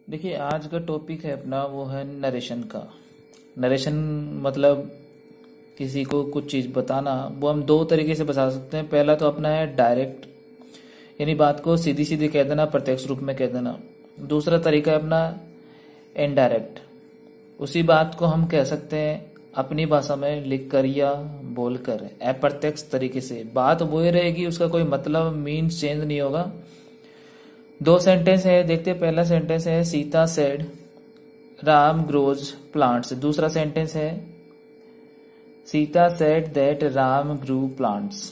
देखिए आज का टॉपिक है अपना वो है नरेशन का। नरेशन मतलब किसी को कुछ चीज़ बताना, वो हम दो तरीके से बता सकते हैं। पहला तो अपना है डायरेक्ट, यानी बात को सीधी सीधी कह देना, प्रत्यक्ष रूप में कह देना। दूसरा तरीका है अपना इनडायरेक्ट, उसी बात को हम कह सकते हैं अपनी भाषा में लिखकर या बोलकर, अप्रत्यक्ष तरीके से। बात वही रहेगी, उसका कोई मतलब मीन्स चेंज नहीं होगा। दो सेंटेंस है, देखते हैं। पहला सेंटेंस है Sita said Ram grows plants. दूसरा सेंटेंस है Sita said that Ram grew plants.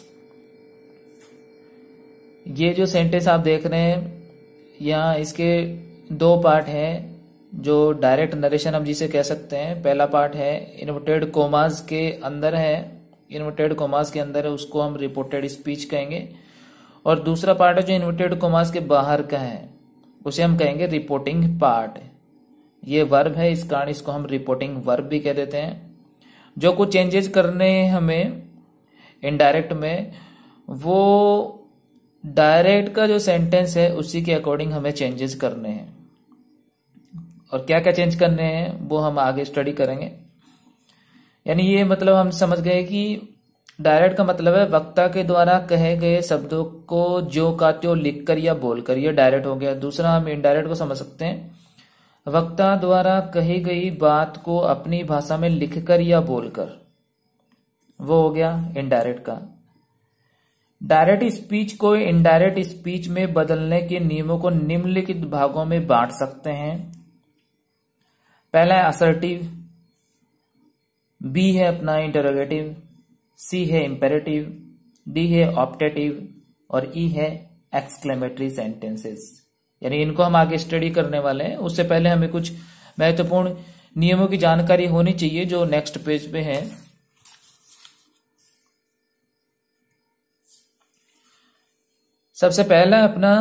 ये जो सेंटेंस आप देख रहे हैं यहाँ, इसके दो पार्ट हैं जो डायरेक्ट नरेशन हम जिसे कह सकते हैं। पहला पार्ट है इन्वर्टेड कोमास के अंदर है, इन्वर्टेड कोमास के अंदर है, उसको हम रिपोर्टेड स्पीच कहेंगे। और दूसरा पार्ट है जो इन्वर्टेड कोमास के बाहर का है, उसे हम कहेंगे रिपोर्टिंग पार्ट। ये वर्ब है, इस कारण इसको हम रिपोर्टिंग वर्ब भी कह देते हैं। जो कुछ चेंजेस करने हैं हमें इनडायरेक्ट में, वो डायरेक्ट का जो सेंटेंस है उसी के अकॉर्डिंग हमें चेंजेस करने हैं। और क्या क्या चेंज करने हैं वो हम आगे स्टडी करेंगे। यानी ये मतलब हम समझ गए कि डायरेक्ट का मतलब है वक्ता के द्वारा कहे गए शब्दों को जो का त्यों लिखकर या बोलकर, ये डायरेक्ट हो गया। दूसरा हम इनडायरेक्ट को समझ सकते हैं वक्ता द्वारा कही गई बात को अपनी भाषा में लिखकर या बोलकर, वो हो गया इनडायरेक्ट का। डायरेक्ट स्पीच को इनडायरेक्ट स्पीच में बदलने के नियमों को निम्नलिखित भागों में बांट सकते हैं। पहला है असर्टिव, बी है अपना इंटरोगेटिव, सी है इंपेरेटिव, डी है ऑप्टेटिव और ई है एक्सक्लेमेटरी सेंटेंसेस। यानी इनको हम आगे स्टडी करने वाले हैं। उससे पहले हमें कुछ महत्वपूर्ण नियमों की जानकारी होनी चाहिए जो नेक्स्ट पेज पे है। सबसे पहला अपना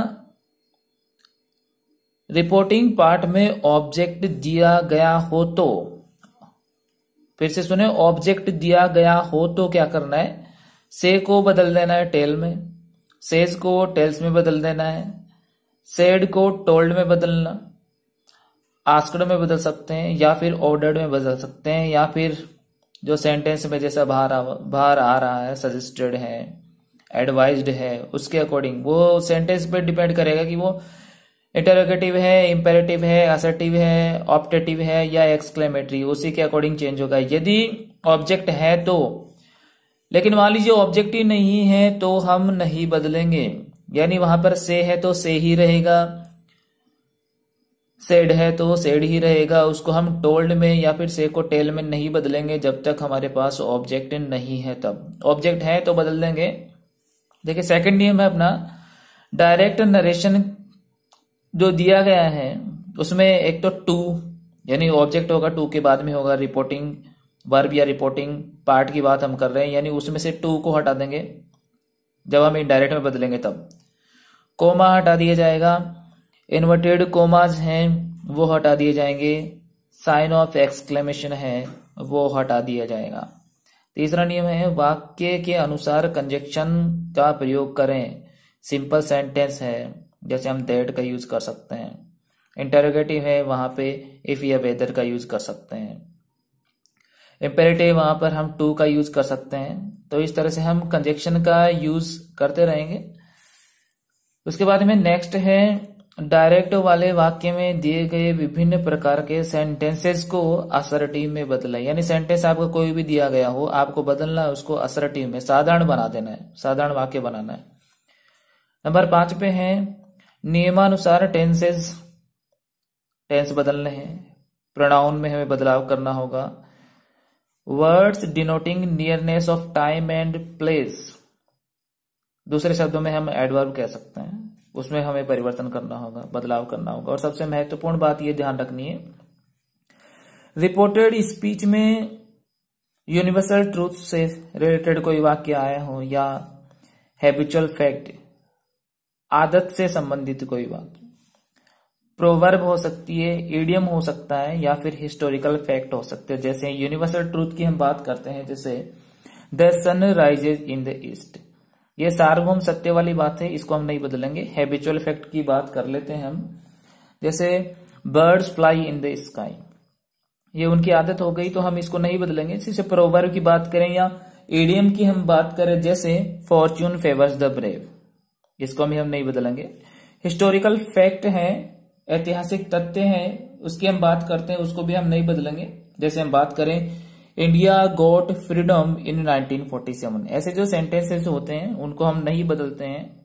रिपोर्टिंग पार्ट में ऑब्जेक्ट दिया गया हो तो, फिर से सुने, ऑब्जेक्ट दिया गया हो तो क्या करना है, से को बदल देना है टेल में, सेज को टेल्स में बदल देना है, सेड को टोल्ड में बदलना, आस्क्ड में बदल सकते हैं या फिर ऑर्डर्ड में बदल सकते हैं, या फिर जो सेंटेंस में जैसा बाहर आ रहा है, सजेस्टेड है, एडवाइज्ड है, उसके अकॉर्डिंग वो सेंटेंस पे डिपेंड करेगा कि वो इंटरोगेटिव है, इंपेरेटिव है, असर्टिव है, ऑप्टेटिव है या एक्सक्लेमेटरी, उसी के अकॉर्डिंग चेंज होगा। यदि ऑब्जेक्ट है तो, लेकिन मान लीजिए ऑब्जेक्ट ही नहीं है तो हम नहीं बदलेंगे। यानी वहां पर से है तो से ही रहेगा, सेड है तो सेड ही रहेगा, उसको हम टोल्ड में या फिर से को टेल में नहीं बदलेंगे जब तक हमारे पास ऑब्जेक्ट नहीं है। तब ऑब्जेक्ट है तो बदल देंगे। देखिए सेकंड नियम है अपना डायरेक्ट नरेशन जो दिया गया है उसमें एक तो टू, यानी ऑब्जेक्ट होगा, टू के बाद में होगा रिपोर्टिंग वर्ब या रिपोर्टिंग पार्ट की बात हम कर रहे हैं, यानी उसमें से टू को हटा देंगे जब हम इनडायरेक्ट में बदलेंगे। तब कोमा हटा दिया जाएगा, इन्वर्टेड कोमाज हैं वो हटा दिए जाएंगे, साइन ऑफ एक्सक्लेमेशन है वो हटा दिया जाएगा। तीसरा नियम है वाक्य के अनुसार कंजक्शन का प्रयोग करें। सिंपल सेंटेंस है जैसे हम दैट का यूज कर सकते हैं, इंटरोगेटिव है वहां पे इफ या वेदर का यूज कर सकते हैं, इंपेरेटिव वहां पर हम टू का यूज कर सकते हैं। तो इस तरह से हम कंजक्शन का यूज करते रहेंगे। उसके बाद में नेक्स्ट है डायरेक्ट वाले वाक्य में दिए गए विभिन्न प्रकार के सेंटेंसेस को असर्टिव में बदलें। यानी सेंटेंस आपको कोई भी दिया गया हो, आपको बदलना है उसको असर्टिव में, साधारण बना देना है, साधारण वाक्य बनाना है। नंबर 5 पे है नियमानुसार टेंस बदलने हैं, प्रोनाउन में हमें बदलाव करना होगा। Words denoting nearness of time and place, दूसरे शब्दों में हम एडवर्ब कह सकते हैं, उसमें हमें परिवर्तन करना होगा, बदलाव करना होगा। और सबसे महत्वपूर्ण बात यह ध्यान रखनी है, रिपोर्टेड स्पीच में यूनिवर्सल ट्रूथ से रिलेटेड कोई वाक्य आया हो या हैबिचुअल फैक्ट, आदत से संबंधित कोई बात, प्रोवर्ब हो सकती है, इडियम हो सकता है या फिर हिस्टोरिकल फैक्ट हो सकते हैं। जैसे यूनिवर्सल ट्रूथ की हम बात करते हैं, जैसे the sun rises in the east, ये सार्वभौम सत्य वाली बात है, इसको हम नहीं बदलेंगे। हैबिचुअल फैक्ट की बात कर लेते हैं हम, जैसे birds fly in the sky. ये उनकी आदत हो गई तो हम इसको नहीं बदलेंगे। इसी प्रोवर्ब की बात करें या इडियम की हम बात करें, जैसे फॉर्च्यून फेवर्स द ब्रेव, इसको भी हम नहीं बदलेंगे। हिस्टोरिकल फैक्ट है, ऐतिहासिक तथ्य है, उसकी हम बात करते हैं, उसको भी हम नहीं बदलेंगे। जैसे हम बात करें इंडिया गॉट फ्रीडम इन 1947, ऐसे जो सेंटेंसेस होते हैं उनको हम नहीं बदलते हैं।